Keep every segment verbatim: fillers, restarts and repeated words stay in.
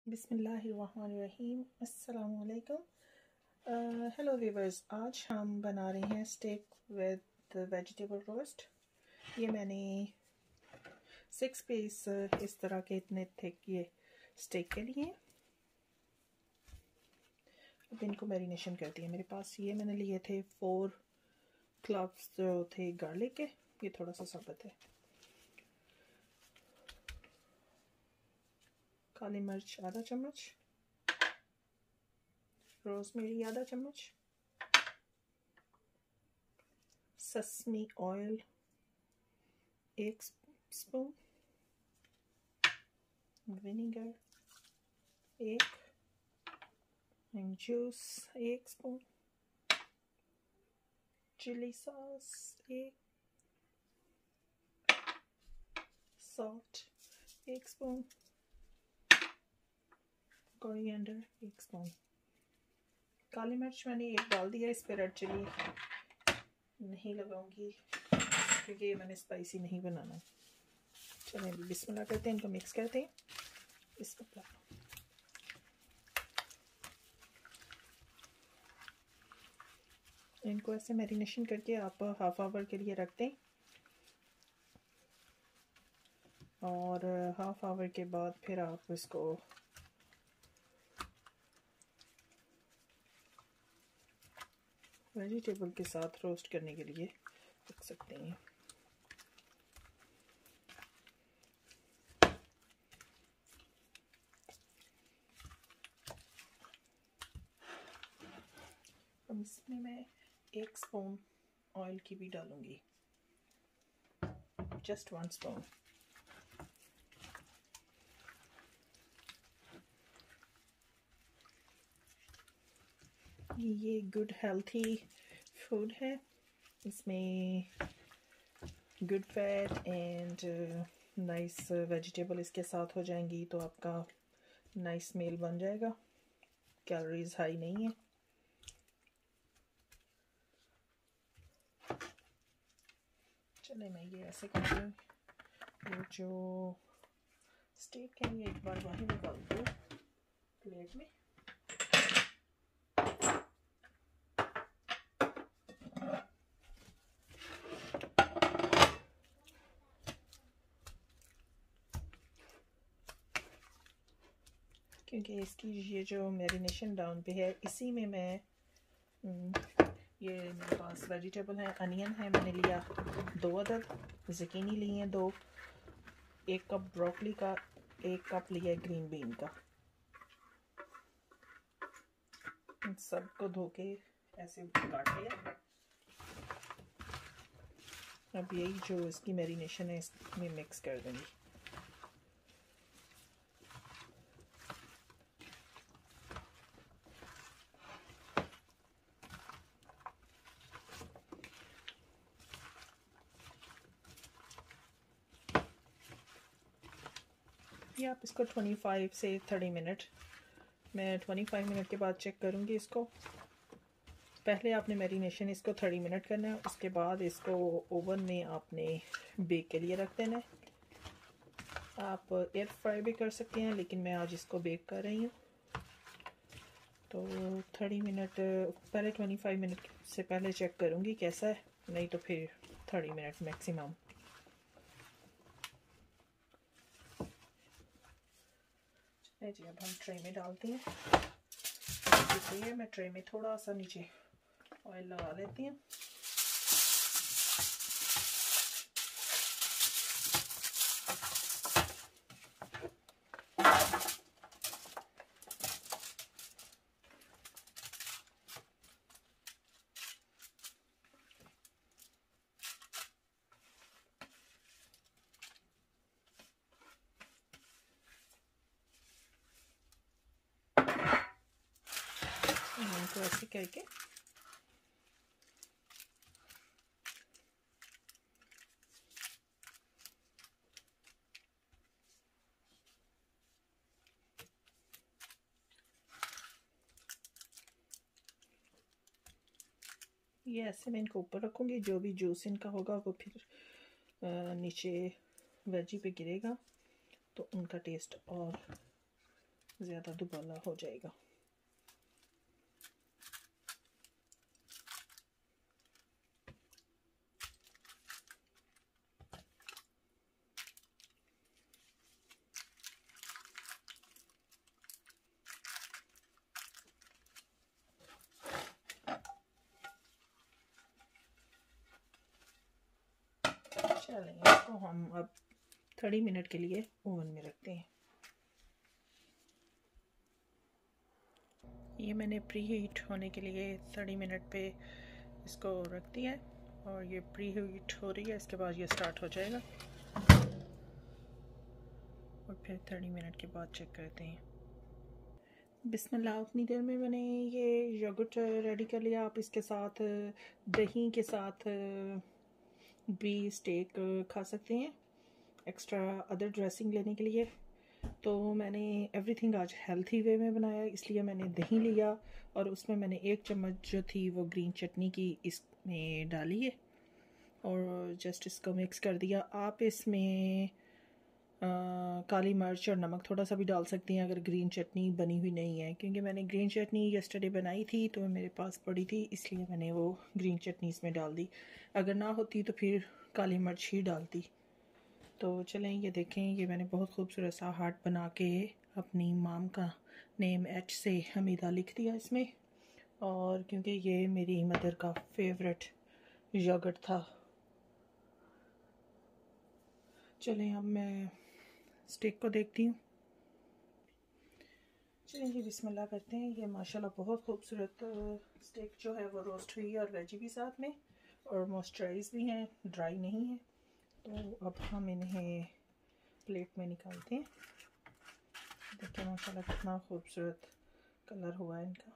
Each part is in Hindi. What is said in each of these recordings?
बिस्मिल्लाहिर्रहमानिर्रहीम। अस्सलाम वालेकुम। हेलो व्यूवर्स, आज हम बना रहे हैं स्टेक विद वेजिटेबल रोस्ट। ये मैंने सिक्स पीस इस तरह के इतने थिक ये स्टेक के लिए। अब इनको मैरिनेशन कर दिया। मेरे पास ये मैंने लिए थे फोर क्लव्स जो थे गार्लिक के। ये थोड़ा सा साबुत है। काली मिर्च आधा चम्मच, रोजमेरी आधा चम्मच, ससमी ऑयल एक स्पून, विनेगर एक, लेमन जूस एक स्पून, चिली सॉस एक, सॉल्ट एक स्पून, कोरिएंडर एक स्पून। काली मिर्च मैंने एक डाल दिया। इस पर रेड चिली नहीं लगाऊंगी क्योंकि ये मैंने स्पाइसी नहीं बनाना। चलिए अभी बिस्मिल्लाह करते हैं, इनको मिक्स करते हैं। इसको इनको ऐसे मैरिनेशन करके आप हाफ आवर के लिए रख दें और हाफ आवर के बाद फिर आप इसको वेजिटेबल के साथ रोस्ट करने के लिए रख सकते हैं। अब इसमें मैं एक स्पून ऑयल की भी डालूंगी, जस्ट वन स्पून। ये गुड हेल्थी फूड है। इसमें good fat and nice vegetable इसके साथ हो जाएंगी तो आपका नाइस मील बन जाएगा। कैलोरीज हाई नहीं है। चले मैं ये ऐसे करती हूँ। वो जो स्टेक है ये एक बार बाहर निकाल दो प्लेट में। क्योंकि इसकी ये जो मैरिनेशन डाउन पे है, इसी में मैं ये मेरे पास वेजिटेबल है, अनियन है मैंने लिया दो अदद, ज़ुकीनी लिए हैं दो, एक कप ब्रोकली का, एक कप लिया है ग्रीन बीन का। इन सबको धो के ऐसे काट लिया। अब यही जो इसकी मैरिनेशन है इसमें मिक्स कर देंगे। ये आप इसको पच्चीस से तीस मिनट, मैं पच्चीस मिनट के बाद चेक करूँगी इसको। पहले आपने मैरिनेशन इसको तीस मिनट करना है, उसके बाद इसको ओवन में आपने बेक के लिए रख देना है। आप एयर फ्राई भी कर सकते हैं, लेकिन मैं आज इसको बेक कर रही हूँ। तो तीस मिनट पहले पच्चीस मिनट से पहले चेक करूँगी कैसा है, नहीं तो फिर तीस मिनट मैक्सिमम। जी अब हम ट्रे में डालते हैं। इसलिए मैं ट्रे में थोड़ा सा नीचे ऑयल लगा लेती हूँ। तो ऐसे करके ये ऐसे मैं इनको ऊपर रखूँगी। जो भी जूस इनका होगा वो फिर नीचे वेजी पे गिरेगा तो उनका टेस्ट और ज़्यादा दुबाला हो जाएगा। चलें, इसको हम अब थर्टी मिनट के लिए ओवन में रखते हैं। ये मैंने प्री हीट होने के लिए थर्टी मिनट पे इसको रख दिया है और ये प्री हीट हो रही है। इसके बाद ये स्टार्ट हो जाएगा और फिर थर्टी मिनट के बाद चेक करते हैं। बिस्मिल्लाह, उतनी देर में मैंने ये योगर्ट रेडी कर लिया। आप इसके साथ दही के साथ भी स्टेक खा सकते हैं एक्स्ट्रा अदर ड्रेसिंग लेने के लिए। तो मैंने एवरीथिंग आज हेल्थी वे में बनाया, इसलिए मैंने दही लिया और उसमें मैंने एक चम्मच जो थी वो ग्रीन चटनी की इसमें डाली है और जस्ट इसको मिक्स कर दिया। आप इसमें आ, काली मिर्च और नमक थोड़ा सा भी डाल सकती हैं अगर ग्रीन चटनी बनी हुई नहीं है, क्योंकि मैंने ग्रीन चटनी यस्टरडे बनाई थी तो मेरे पास पड़ी थी, इसलिए मैंने वो ग्रीन चटनी इसमें डाल दी। अगर ना होती तो फिर काली मिर्च ही डालती। तो चलें, ये देखें, ये मैंने बहुत खूबसूरत सा हार्ट बना के अपनी माम का नेम एच से हमीदा लिख दिया इसमें, और क्योंकि ये मेरी मदर का फेवरेट योगर्ट था। चलें, अब मैं स्टेक को देखती हूँ। चलें जी, बिस्मिल्लाह करते हैं। ये माशाल्लाह बहुत खूबसूरत स्टेक जो है वो रोस्ट हुई है और वेजी भी साथ में और मॉइस्चराइज भी हैं, ड्राई नहीं है। तो अब हम इन्हें प्लेट में निकालते हैं। देखिए माशाल्लाह कितना खूबसूरत कलर हुआ है इनका।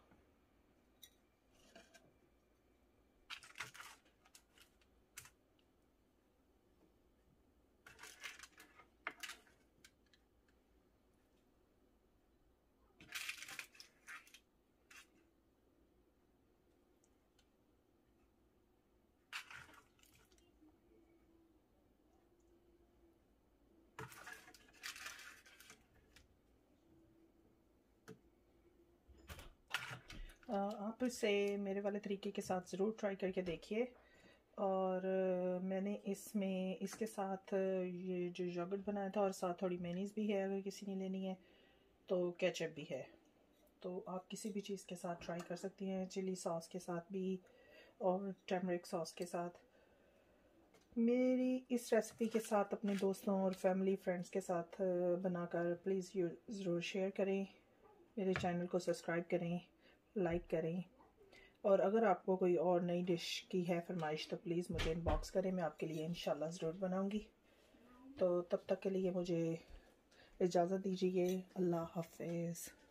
आप इसे मेरे वाले तरीके के साथ ज़रूर ट्राई करके देखिए। और मैंने इसमें इसके साथ ये जो योगर्ट बनाया था और साथ थोड़ी मेयोनीज़ भी है, अगर किसी ने लेनी है तो केचप भी है। तो आप किसी भी चीज़ के साथ ट्राई कर सकती हैं, चिली सॉस के साथ भी और टर्मरिक सॉस के साथ। मेरी इस रेसिपी के साथ अपने दोस्तों और फैमिली फ्रेंड्स के साथ बनाकर प्लीज़ ज़रूर शेयर करें। मेरे चैनल को सब्सक्राइब करें, लाइक करें, और अगर आपको कोई और नई डिश की है फरमाइश तो प्लीज़ मुझे इनबॉक्स करें, मैं आपके लिए इंशाल्लाह ज़रूर बनाऊंगी। तो तब तक के लिए मुझे इजाज़त दीजिए। अल्लाह हाफ़िज़।